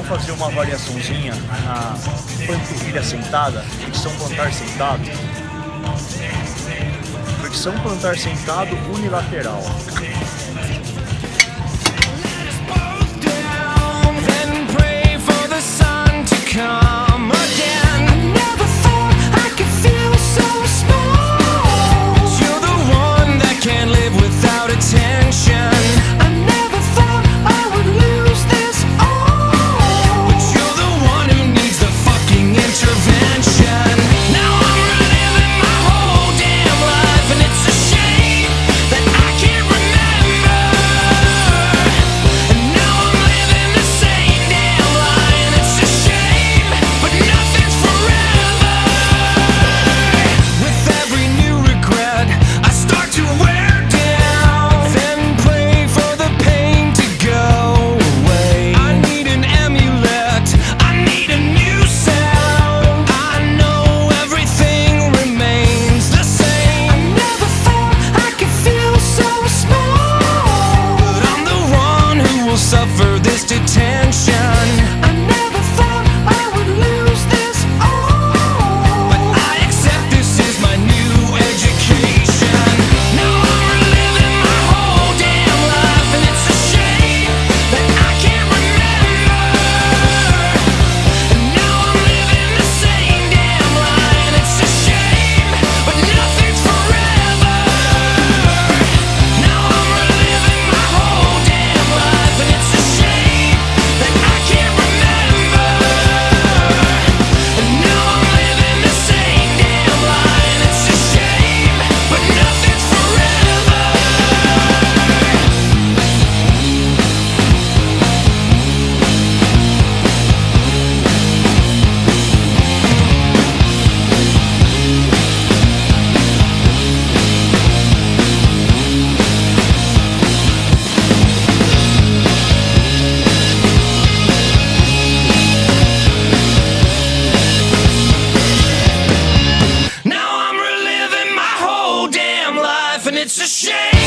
fazer uma variaçãozinha na panturrilha sentada, flexão plantar sentado. Flexão plantar sentado unilateral. Suffer this detention. I never thought I would lose this all, but I accept this is my new education. Now I'm reliving my whole damn life, and it's a shame that I can't remember. And now I'm living the same damn lie, and it's a shame, but nothing's forever. Now I'm reliving my whole damn life, and it's a shame that I can't remember. And now I'm living the same damn lie, and it's a shame, but nothing's forever. Now I'm reliving my whole damn life, and it's a shame.